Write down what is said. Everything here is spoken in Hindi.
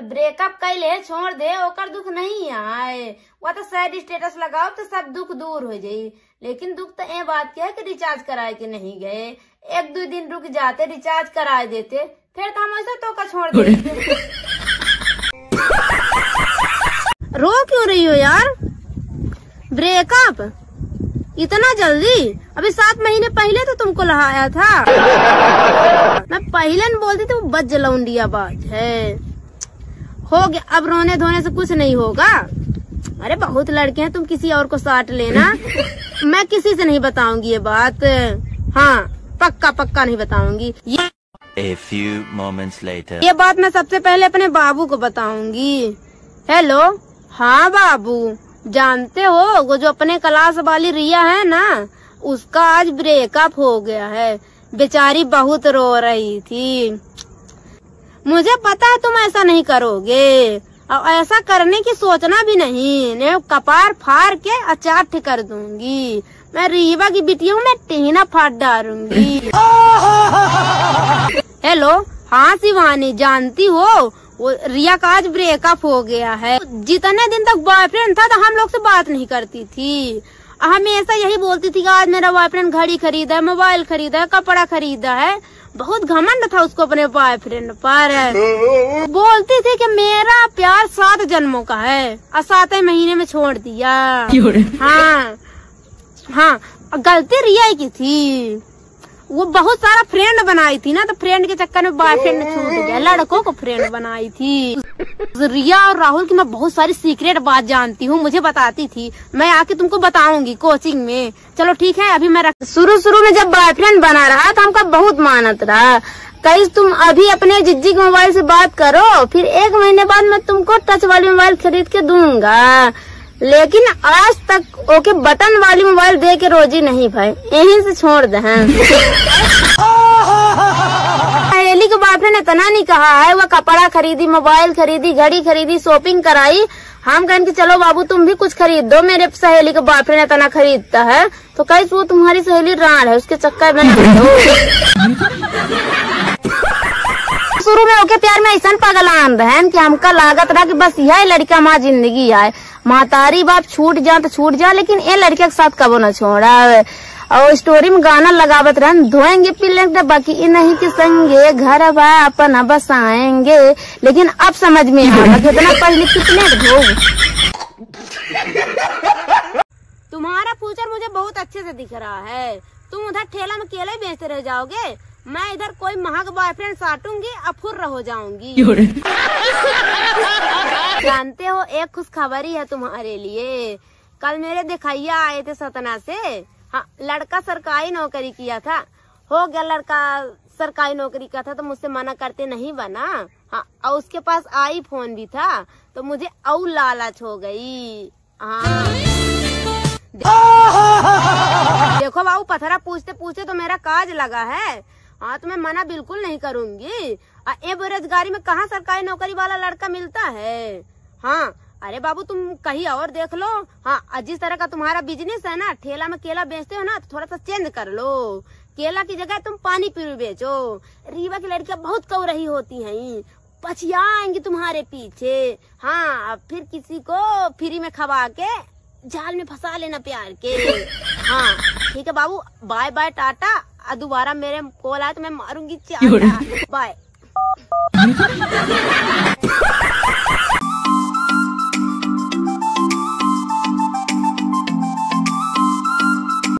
ब्रेकअप कैले छोड़ दे ओकर दुख नहीं आए, वो तो सैड स्टेटस लगाओ तो सब दुख दूर हो जाये। लेकिन दुख तो ये बात क्या है कि रिचार्ज कराए के नहीं गए, एक दो दिन रुक जाते रिचार्ज कराए देते, फिर तो हम ऐसा तो का छोड़ देते। रो क्यों रही हो यार? ब्रेकअप इतना जल्दी? अभी 7 महीने पहले तो तुमको लहाया था। मैं पहले न बोलती थी वो बच जलौंडिया बात है। हो गया, अब रोने धोने से कुछ नहीं होगा। अरे बहुत लड़के हैं, तुम किसी और को साथ लेना। मैं किसी से नहीं बताऊंगी ये बात। हाँ पक्का पक्का नहीं बताऊंगी। A few moments later. ये बात मैं सबसे पहले अपने बाबू को बताऊंगी। हेलो, हाँ बाबू, जानते हो वो जो अपने क्लास वाली रिया है ना, उसका आज ब्रेकअप हो गया है। बेचारी बहुत रो रही थी। मुझे पता है तुम ऐसा नहीं करोगे, और ऐसा करने की सोचना भी नहीं। ने कपार फाड़ के अचार कर दूंगी। मैं रीवा की बिटिया हूँ, मैं टीना फाड़ डालूंगी। हेलो, हाँ शिवानी, जानती हो वो रिया का आज ब्रेकअप हो गया है। जितने दिन तक बॉयफ्रेंड था तो हम लोग से बात नहीं करती थी, हमेशा यही बोलती थी कि आज मेरा बॉयफ्रेंड घड़ी खरीदा है, मोबाइल खरीदा है, कपड़ा खरीदा है। बहुत घमंड था उसको अपने बॉयफ्रेंड पर। बोलती थी कि मेरा प्यार 7 जन्मों का है, और 7 महीने में छोड़ दिया। हाँ, गलती रिया की थी। वो बहुत सारा फ्रेंड बनाई थी ना, तो फ्रेंड के चक्कर में बॉयफ्रेंड छूट गया। लड़कों को फ्रेंड बनाई थी। रिया और राहुल की मैं बहुत सारी सीक्रेट बात जानती हूँ, मुझे बताती थी। मैं आके तुमको बताऊंगी कोचिंग में। चलो ठीक है, अभी मैं शुरू में जब बॉयफ्रेंड बना रहा तो हमका बहुत मानत रहा। कहीं तुम अभी अपने जिज्जी के मोबाइल से बात करो, फिर 1 महीने बाद मैं तुमको टच वाली मोबाइल खरीद के दूंगा। लेकिन आज तक ओके बटन वाली मोबाइल दे के रोजी नहीं भाई, यहीं से छोड़ दे। सहेली के बॉयफ्रेंड ने इतना नहीं कहा है, वो कपड़ा खरीदी, मोबाइल खरीदी, घड़ी खरीदी, शॉपिंग कराई। हम कहें कि चलो बाबू तुम भी कुछ खरीद दो, मेरे सहेली के बॉयफ्रेंड इतना खरीदता है। तो कहीं वो तुम्हारी सहेली राण है, उसके चक्कर में शुरू में ओके प्यार में ऐसा पगलान रहन कि हमका लागत रहा कि बस यह लड़का हमारा जिंदगी आए। महतारी बाप छूट जा तो छूट जा, लेकिन ये लड़के के साथ कबो न छोड़ा। और स्टोरी में गाना लगावत रहन, धोएंगे पिलेंगे बाकी नहीं के संगे, घर बा अपन बसाएंगे। लेकिन अब समझ में आया कि इतना पढ़ लिख कितने धो। तुम्हारा फ्यूचर मुझे बहुत अच्छे से दिख रहा है। तुम उधर ठेला में केले बेचते रह जाओगे, मैं इधर कोई महंगा बॉयफ्रेंड साटूंगी, अफुर्र हो जाऊंगी। जानते हो, एक खुशखबरी है तुम्हारे लिए। कल मेरे दिखाइया आए थे सतना से। हाँ, लड़का सरकारी नौकरी किया था। हो गया लड़का सरकारी नौकरी का था, तो मुझसे मना करते नहीं बना। हाँ, और उसके पास आईफोन भी था, तो मुझे और लालच हो गई। हाँ देखो बाबू, पथरा पूछते पूछते तो मेरा काज लगा है। हाँ, तो मैं मना बिल्कुल नहीं करूंगी। ये बेरोजगारी में कहाँ सरकारी नौकरी वाला लड़का मिलता है। हाँ, अरे बाबू तुम कहीं और देख लो। हाँ, जिस तरह का तुम्हारा बिजनेस है ना, ठेला में केला बेचते हो ना, तो थोड़ा सा चेंज कर लो। केला की जगह तुम पानी पूरी बेचो। रीवा की लड़कियां बहुत कौ रही होती हैं, पछियाएंगी तुम्हारे पीछे। हाँ, फिर किसी को फ्री में खवा के जाल में फंसा लेना प्यार के। हाँ ठीक है बाबू, बाय बाय टाटा। दोबारा मेरे कॉल आए तो मैं मारूंगी चाटा। बाय।